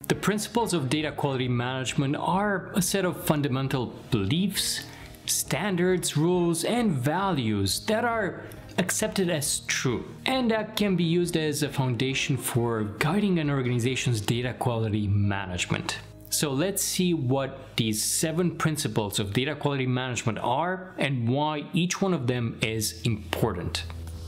The principles of data quality management are a set of fundamental beliefs, standards, rules, and values that are accepted as true and that can be used as a foundation for guiding an organization's data quality management. So let's see what these 7 principles of data quality management are and why each one of them is important.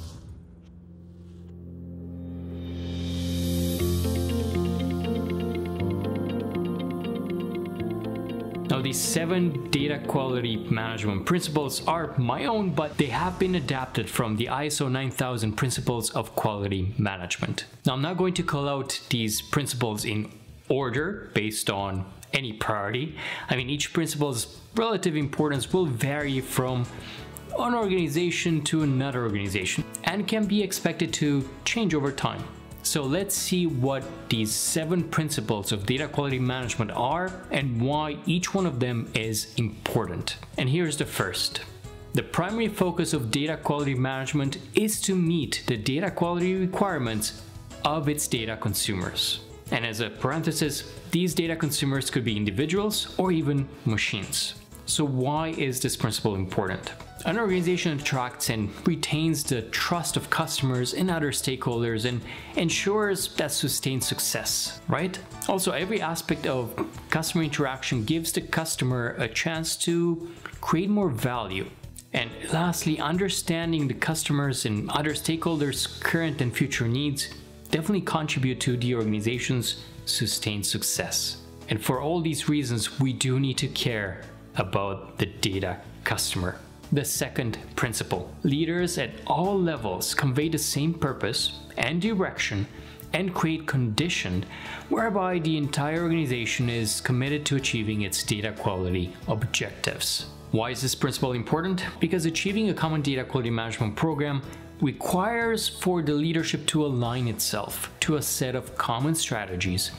Now, these 7 data quality management principles are my own, but they have been adapted from the ISO 9000 principles of quality management. Now, I'm not going to call out these principles in order based on any priority. I mean, each principle's relative importance will vary from one organization to another organization and can be expected to change over time. So let's see what these 7 principles of data quality management are and why each one of them is important. And here's the first. The primary focus of data quality management is to meet the data quality requirements of its data consumers. And as a parenthesis, these data consumers could be individuals or even machines. So why is this principle important? An organization attracts and retains the trust of customers and other stakeholders and ensures that sustained success, right? Also, every aspect of customer interaction gives the customer a chance to create more value. And lastly, understanding the customers and other stakeholders' current and future needs definitely contribute to the organization's sustained success. And for all these reasons, we do need to care about the data customer. The second principle: leaders at all levels convey the same purpose and direction and create conditions whereby the entire organization is committed to achieving its data quality objectives. Why is this principle important? Because achieving a common data quality management program requires for the leadership to align itself to a set of common strategies,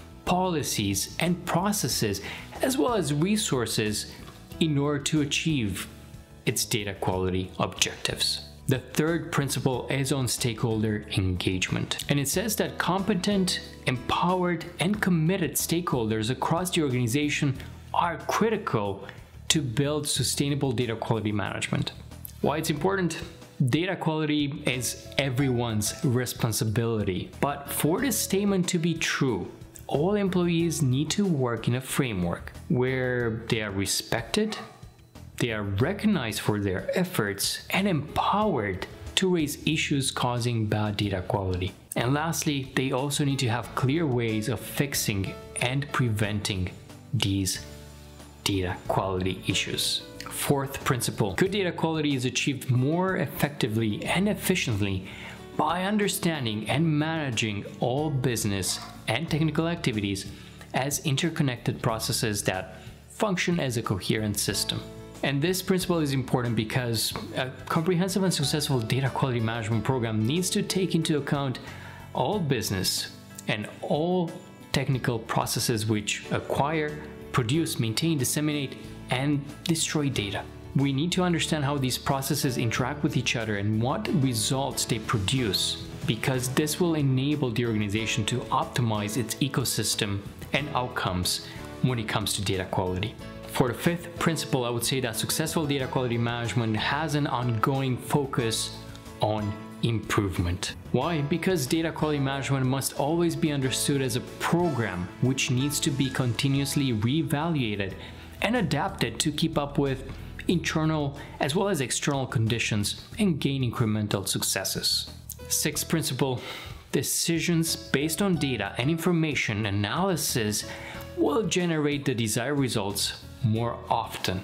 policies, and processes, as well as resources in order to achieve its data quality objectives. The third principle is on stakeholder engagement, and it says that competent, empowered, and committed stakeholders across the organization are critical to build sustainable data quality management. Why it's important? Data quality is everyone's responsibility, but for this statement to be true, all employees need to work in a framework where they are respected, they are recognized for their efforts, and empowered to raise issues causing bad data quality. And lastly, they also need to have clear ways of fixing and preventing these data quality issues. Fourth principle: good data quality is achieved more effectively and efficiently by understanding and managing all business and technical activities as interconnected processes that function as a coherent system. And this principle is important because a comprehensive and successful data quality management program needs to take into account all business and all technical processes which acquire, produce, maintain, disseminate, and destroy data. We need to understand how these processes interact with each other and what results they produce, because this will enable the organization to optimize its ecosystem and outcomes when it comes to data quality. For the fifth principle, I would say that successful data quality management has an ongoing focus on improvement. Why? Because data quality management must always be understood as a program which needs to be continuously reevaluated and adapted to keep up with internal as well as external conditions and gain incremental successes. Sixth principle: decisions based on data and information analysis will generate the desired results more often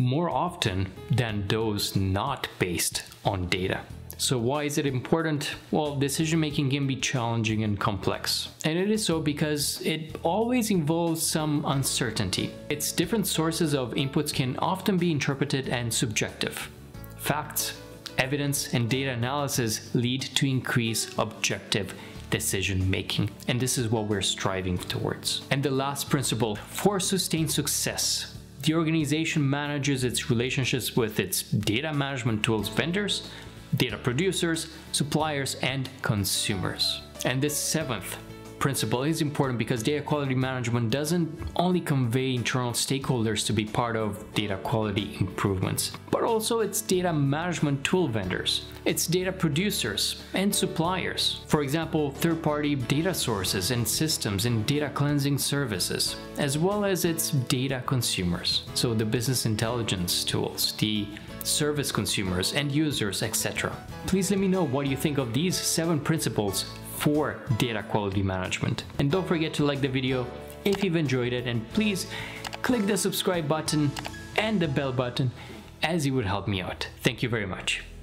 than those not based on data. So why is it important? Well, decision making can be challenging and complex. And it is so because it always involves some uncertainty. Its different sources of inputs can often be interpreted and subjective. Facts, evidence, and data analysis lead to increased objective decision making. And this is what we're striving towards. And the last principle: for sustained success, the organization manages its relationships with its data management tools vendors, data producers, suppliers, and consumers. And this seventh principle is important because data quality management doesn't only convey internal stakeholders to be part of data quality improvements, but also its data management tool vendors, its data producers and suppliers. For example, third-party data sources and systems and data cleansing services, as well as its data consumers. So the business intelligence tools, the service consumers, end users, etc. Please let me know what you think of these 7 principles for data quality management. And don't forget to like the video if you've enjoyed it, and please click the subscribe button and the bell button, as it would help me out. Thank you very much.